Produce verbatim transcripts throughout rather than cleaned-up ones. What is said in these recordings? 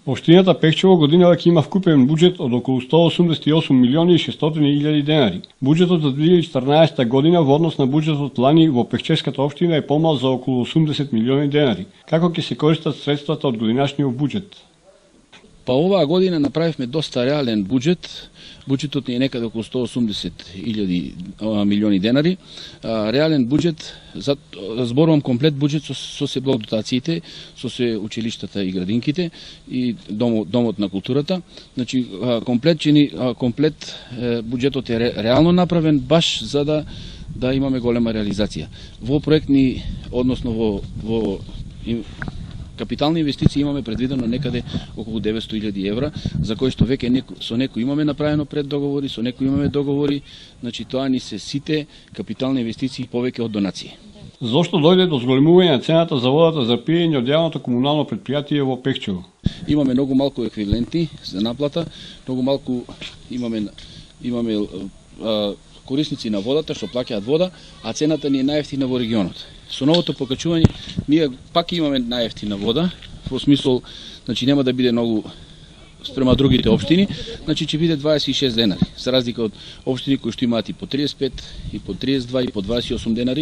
Општината Пехчево годинава ќе има вкупен буџет од околу сто осумдесет и осум милиони и шестстотини илјади денари. Буџетот за две илјади и четрнаесетта година во однос на буџетот лани во Пехчевската општина е помал за околу осумдесет милиони денари. Како ќе се користат средствата од годинашниот буџет? Па оваа година направивме доста реален буџет. Буџетот ни е некаде околу сто осумдесет илјади милиони денари. Реален буџет, зборувам комплет буџет со, со се блок дотациите, со се училиштата и градинките и домот, домот на културата. Значи комплет чини комплет буџетот е реално направен баш за да да имаме голема реализација. Во проектни, односно во во капитални инвестиции имаме предвидено некаде околу деветсто илјади евра, за кои што веќе неко, со некои имаме направено преддоговори, со некои имаме договори, значи тоа ни се сите капитални инвестиции повеќе од донации. Зошто дојде до зголемување на цената за водата за пиење од јавното комунално предпријатие во Пехчево? Имаме многу малку еквиваленти за наплата, многу малку имаме имаме а, корисници на водата што плаќаат вода, а цената ни е најевтина во регионот. Со новото покачување ние пак имаме најевтина вода, во смисол, значи нема да биде многу спрема другите општини, значи ќе биде дваесет и шест денари, за разлика од општини кои што имаат и по триесет и пет, и по триесет и два, и по дваесет и осум денари.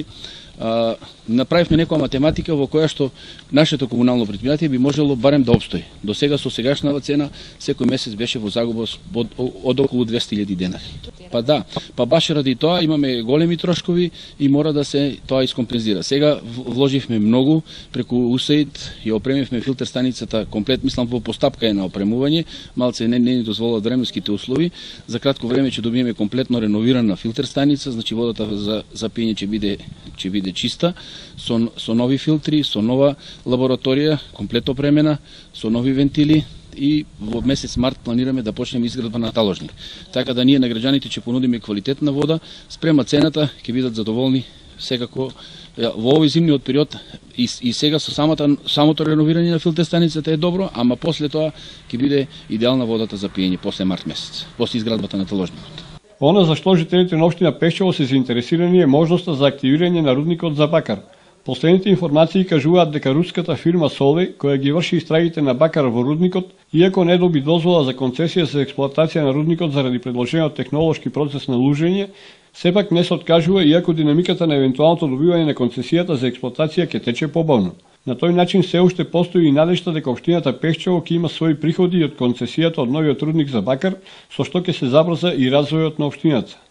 А, направивме некоја математика во која што нашето комунално предпријатие би можело барем да опстои. До сега со сегашната цена секој месец беше во загуба од, од околу двесте илјади денари. Па да, па баш ради тоа имаме големи трошкови и мора да се тоа искомпензира. Сега вложивме многу преку УСАИД и опремивме филтер станицата комплет, мислам во постапка е на опремување, малце не не ни дозволат временските услови. За кратко време ќе добиеме комплетно реновирана филтер станица, значи водата за за пиење ќе биде ќе биде чиста, со, со нови филтри, со нова лабораторија, комплет опремена, со нови вентили и во месец март планираме да почнеме изградба на таложник. Така да ние на граѓаните ќе понудиме квалитетна вода, спрема цената ќе бидат задоволни секако во овој зимниот период и, и сега со самата, самото реновирање на филтер станицата е добро, ама после тоа ќе биде идеална водата за пиење после март месец, после изградбата на таложникот. Она за што жителите на општина Пехчево се заинтересирани е можноста за активирање на рудникот за бакар. Последните информации кажуваат дека руската фирма Солвей, која ги врши истрагите на бакар во рудникот, иако не доби дозвола за концесија за експлоатација на рудникот заради предложениот технолошки процес на лужење, сепак не се откажува иако динамиката на евентуалното добивање на концесијата за експлоатација ќе тече побавно. На тој начин се уште постои и надежда дека општината Пехчево ќе има своји приходи од концесијата од новиот рудник за бакар, со што ќе се забрза и развојот на општината.